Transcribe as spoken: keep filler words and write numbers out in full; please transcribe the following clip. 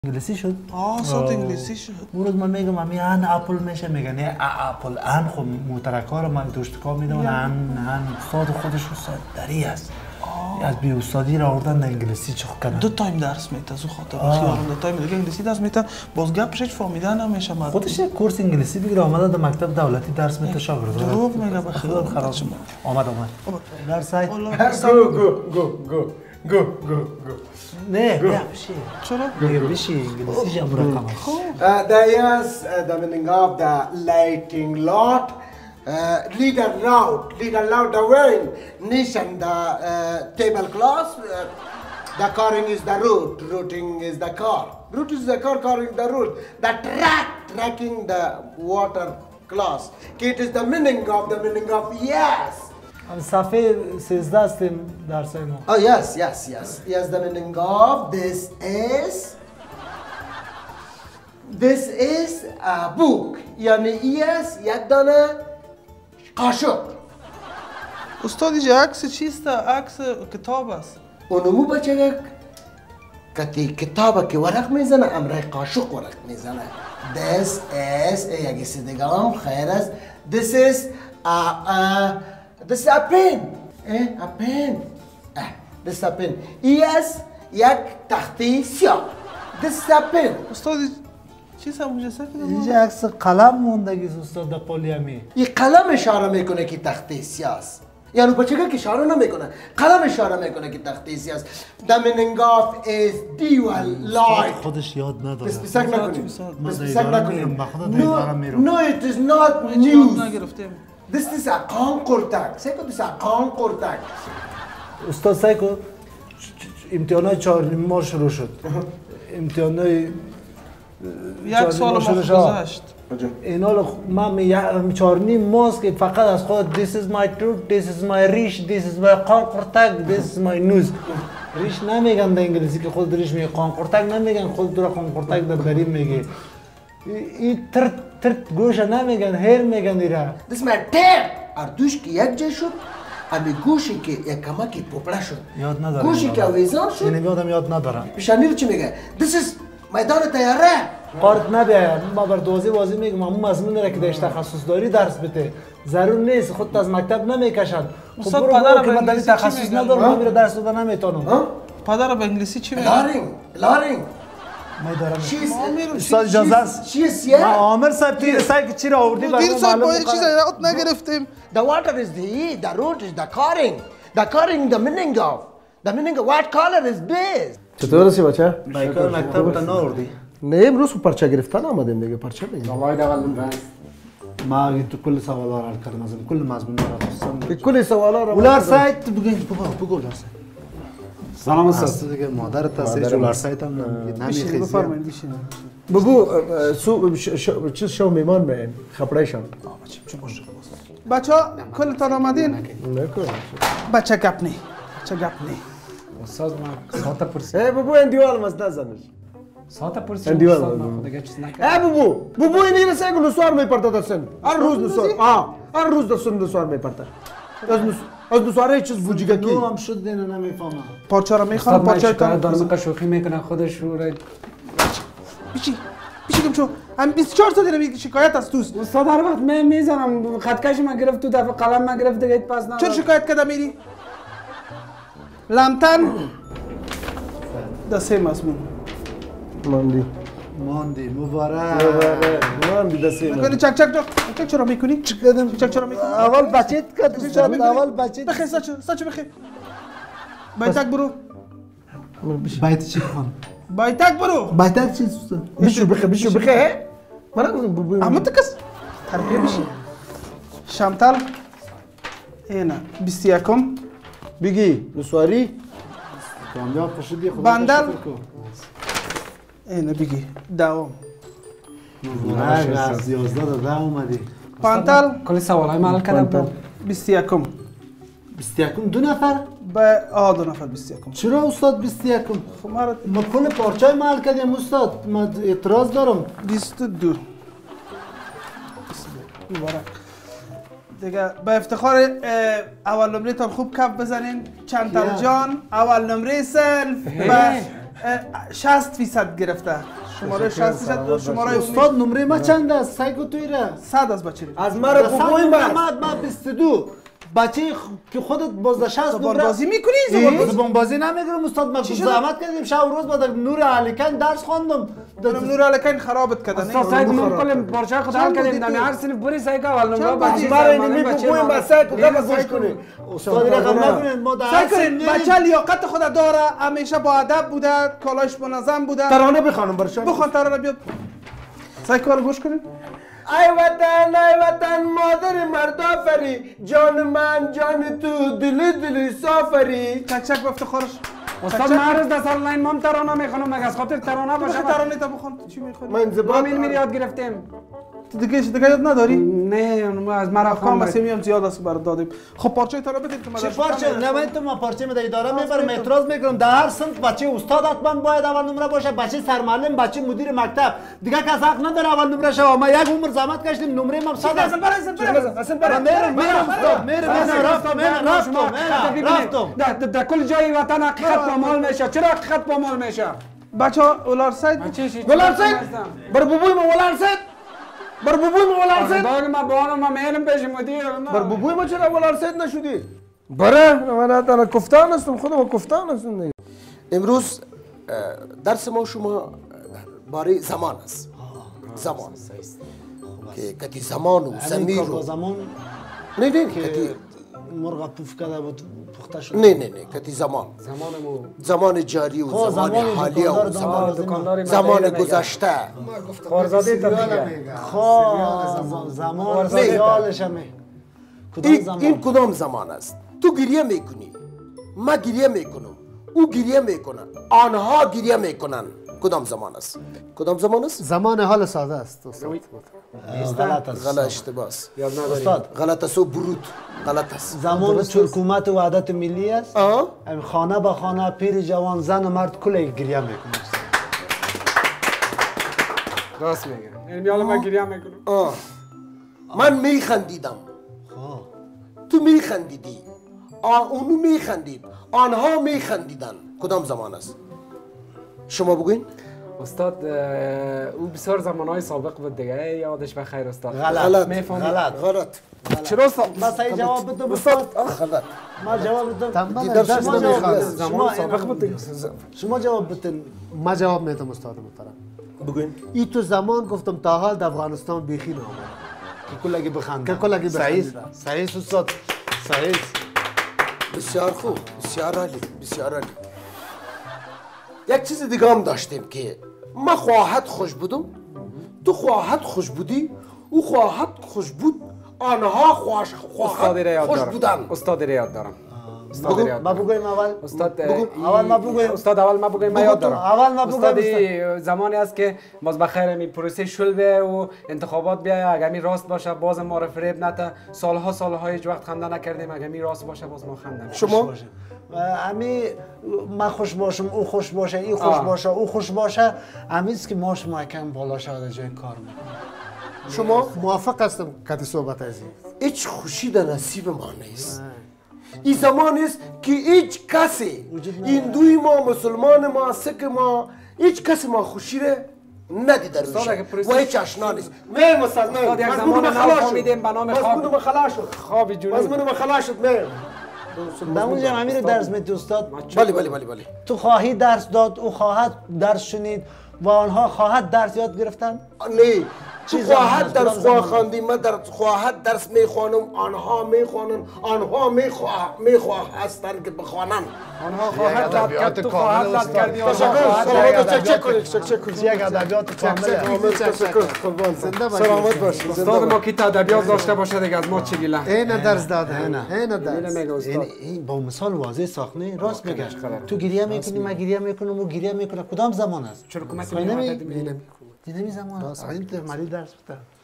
انگلیسی شد؟ آه صوت انگلیسی شد. اون روز من میگم امی ان اپل میشه میگن نه اپل ان خب محترکا رو من دوشتکا میدونم ان ان استاد خودش استاد دری است. از بی استادی را آوردن در انگلیسی چخ کنن. دو تایم درس میده از خاطر خیالم دو تایم دیگه انگلیسی درس میده باز گپش فهمیدن نمیشه من. خودش کورس انگلیسی بگیره آمده در مکتب دولتی درس میده شاگرد. دروغ میگه به خیال خراب شد. آمد آمد. در سایت. گو گو گو گو گو گو گو. نه نه بشی. چرا؟ میگه بشی انگلیسی جمع رقم است. There is the meaning of the lighting lot. Uh, leader loud, leader loud the wind, nation the uh, tablecloth, uh, the carring is the root, rooting is the car, root is the car, carring the root, the track, tracking the water class. It is the meaning of the meaning of yes. صفحه سیزده هستیم درس ما. Oh yes, yes, yes, yes. The meaning of this is this is a book. یعنی yes یک دانه قاشق. استاد اینجا عکس چیست؟ عکس کتاب است. اونمو بچه کتی کتاب که ورق میزنه امرای قاشق ورق میزنه. This is یک دیگه هم خیر است. This is a a this is a pen. Eh, a pen. Eh, this is a pen. Yes, یک تختی سیاه. This is a pen. استاد چیست هم مجسد کنم؟ اینجا عکس قلم موندگی استاد در پولیامی. این قلم اشاره میکنه که تختی سیاه است. یعنی بچه که اشاره نمیکنه قلم اشاره میکنه که تختی سیاه است. The meaning of is dual light. خودش یاد نداره. بس بسک نکنیم. بس بسک نکنیم. No, no, it is not news. نگرفتیم. This is a قانقرتک. سیکو this is a قانقرتک. استاد سیکو امتحانات چهار نیم ماه شروع شد. امتحانات یک سال ما گذشت. اینا من می چهار نیم ماست که فقط از خود this is my truth, this is my reach, this is my قانقرتک, this is my news. ریش نمیگن در انگلیسی که خود ریش میگه قانقرتک نمیگن خود دور قانقرتک در دری میگه. این ترت ترت گوش نمیگن هر میگن ایرا. This is my tail. اردوش که یک جای شد امی گوشی که یک کمکی پوپلا شد. یاد ندارم. گوشی که ویزان شد. این یادم یاد ندارم. پیشانی رو چی میگه؟ This is میدان تیاره. قارت نبیه ما بر دوازی بازی میگم اون مضمون را که داشت تخصص داری درس بده ضرور نیست خودت از مکتب نمیکشد خب برو برو که من در تخصص ندارم میره درس دادن نمیتونم پدر به انگلیسی چی میگه؟ لارینگ لارینگ من دارم استاد اجازه است چیه ما عامر صاحب تیر سایه چی را آوردی برای معلوم کنم چیز یاد نگرفتیم. The water is the E, the root is the carring. The carring the meaning of. The meaning of what color is this? چطور هستی بچه؟ بایکار مکتب تا ناوردی نه امروز پرچه گرفتن آمدیم دیگه پرچه بگیم واید اول بس ما تو کل سوالا را کردم از کل مضمون را خواستم کل سوالا را ولار سایت بگو بگو بگو لار سایت سلام استاد است دیگه مادرت هست ولار سایت هم نمیخیزی بفرمایید بشین. بگو سو چیز شو میمان به خبرشان بچه ها کلتان آمدین؟ نکن بچه گپ نی بچه گپ نی استاد ما ساعت پرسی ای بابو اندیوال مست نزنش ساعت پرسی اندیوال استاد ما مست. خودش چیز نکرد. ای بابو بابو این رسه گلو سوار میپرده دستن هر روز نسوار آه هر روز دستن نسوار میپرده از نس از نسواره چیز بوجیگا کی نو هم شد دینا نمیفهمم پارچه را میخوام استاد ما پارچه شکایت دارم تان که شوخی میکنه خودش رو رای بیچی بیچی کم شو هم بیست و چهار سال دیگه شکایت از توست. استاد هر وقت من میزنم خطکش ما گرفت تو دفعه قلم ما گرفت دیگه پاس نه چرا شکایت کرده میری؟ لامتن ده سه مضمون ماندی ماندی مبارک ماندی دستی میکنی چک چک چک چک چرا میکنی؟ چک کردم چک چرا میکنی؟ اول بچت کد استاد اول بچت بخیر ساچ ساچ بخیر بایتک برو بایت چی بخوام بایتک برو بایت چی استاد بیشو بخه بیشو بخه من نگم بابو اما تکس تربیه بشی شامتال اینا بیست و یکم بگی نسواری کامیاب پشدی خود بندل اینا بگی دوام مبارک از یازده تا ده اومدی پانتال کلی سوالای ما حل کردم بیست و یکم بیست و یکم دو نفر به آه دو نفر بیست و یکم چرا استاد بیست و یکم خب ما ما کل پارچای محل کردیم استاد ما اعتراض دارم بیست و دو مبارک دیگه به افتخار اول نمره تان خوب کف بزنین چند تر جان اول نمره سلف به شصت فیصد گرفته شماره شصت فیصد شماره استاد نمره ما چند است سایکو توی را صد از بچه از مرا بگوی من ما بیست و دو بچه که خودت بازده شصت زبان نمره بازی میکنی؟ زبان بازی نمیگرم استاد ما زحمت کردیم شب و روز با نور علیکن درس خواندم دارم نور علیکن خرابت کردن استاد سعید ما کل پارچه خود حل کردیم در هر سنف بری سعید اول نمره بچه برای نمی بگویم با سایکو گم گوش کنی استاد رقم نکنید ما در هر سعی کنین بچه لیاقت خود داره همیشه با ادب بوده کالاش منظم بوده ترانه بخوانم برشان بخوان ترانه بیاد سعی کار گوش کنین ای وطن ای وطن مادر مردافری جان من جان تو دل دل سافری چک چک به افتخارش استاد ما روز در سال نیم مام ترانه میخونم مگه از خاطر ترانه باشه بخی ترانه تا بخون چی میخونی؟ من ما زبان این میری یاد گرفتیم تو دیگه دیگه یاد نداری؟ نه ما از مرا کام خام بسیمی هم زیاد است برات دادیم خب پارچه ترانه بدید که چه مدرسه پارچه نه تو ما پارچه می اداره میبرم اعتراض میکنم در هر صنف بچه استاد حتما باید اول نمره باشه بچه سرمعلم بچه مدیر مکتب دیگه کس حق نداره اول نمره شه ما یک عمر زحمت کشیدیم نمره ما صد است اصلا برای میرم میرم استاد میرم رفتم رفتم رفتم در کل جای وطن حقیقت پامال میشه چرا حقیقت پامال میشه بچه ها اولار سید ولار سید بر بوبوی ما ولار سید بر بوبوی ما ولار سید باگ ما بانو ما میلم پیش مدیر بر بوبوی ما چرا ولار سید نشدی بره من تا کفتان هستم خودم کفتان هستم دیگه امروز درس ما شما باره زمان است زمان که کتی زمان و زمیر و زمان نه نه کتی مرغ پوف کرده بود پخته شد نه نه نه کتی زمان زمانمو زمان جاری و زمان حالی و زمان دکاندار زمان گذشته خارزاده تا میگه خواه زمان خیالش همه کدام این زمان این کدام زمان است تو گریه میکنی ما گریه میکنم او گریه میکنن آنها گریه میکنن کدام زمان است کدام زمان است زمان حال ساده است استاد غلط است غلط اشتباه است استاد غلط است و برود غلط است زمان حکومت و وحدت ملی است آه ام خانه به خانه پیر جوان زن و مرد کل گریه میکنه راست میگه یعنی حالا من گریه میکنم آه من میخندیدم تو میخندیدی آه اونو میخندید آنها میخندیدن کدام زمان است شما بگوین استاد او بسیار زمانهای سابق بود دیگه یادش بخیر استاد غلط میفهمی غلط غلط چرا استاد ما صحیح جواب بدم استاد غلط ما جواب بدم دیدم شما شما جواب میخواست. بدن. زمان شما سابق بود دیگه شما جواب بدن ما جواب میدم استاد محترم بگوین ای تو زمان گفتم تا حال در افغانستان بیخی نامه که کلگی بخند که کلگی صحیح بخندیدن. صحیح استاد صحیح بسیار خوب بسیار عالی بسیار عالی یک چیز دیگه هم داشتیم که ما خواهد خوش بودم تو خواهد خوش بودی او خواهد خوش بود آنها خوش استادی را خواهد یاد خوش دارم بودن استادی را یاد دارم بگو ما بگویم اول استاد اول ما بگویم استاد اول ما بگویم من بگو یاد تو. دارم اول ما بگویم استادی زمانی است که باز بخیر می پروسه شل بیه و انتخابات بیه اگر می راست باشه باز ما را فریب نته سالها سالها هیچ وقت خنده نکردیم اگر می راست باشه باز ما خنده می‌کنیم. شما امی ما خوش باشم او خوش باشه این خوش آه. باشه او خوش باشه امیز که ماش ما کم بالا شده جای کار میکنه شما موافق هستم کتی صحبت ازی هیچ خوشی در نصیب ما نیست این زمان است که هیچ کسی هندوی ما مسلمان ما سک ما هیچ کسی ما خوشی را ندیده اگه روشه پرسش- و هیچ آشنا نیست نه مسلمان استاد، یک مضمون زمان ما نو خلاص شد فهمیدیم به نام خواب. مضمون ما خلاص شد خواب جنوب مضمون ما خلاص شد نه در اونجا امیر درس میدی استاد بله بله بله بله تو خواهی درس داد او خواهد درس شنید و آنها خواهد درس یاد گرفتن نه تو چی خواهد زمان است؟ درس کدام خواه زمان؟ خواندی من در خواهد درس میخوانم آنها میخوانن آنها میخواه میخواه هستن که بخوانن آنها خواهد رد کرد تو خواهد رد کردی آنها تشکر خواهد سلامت رد چک چک کنید چک چک کنید یک ادبیات کامله تشکر قربان سلامت باش استاد ما که ادبیات داشته باشه دیگه از ما چی گیله این درس داده این اینو درس میگه استاد این این با مثال واضح ساخته راست میگه خلاص. تو گریه میکنی من گریه میکنم و گریه میکنه کدام زمان است چرا حکومت اینمی می‌آمد؟ اینمی زمان است این تو مالی درس بده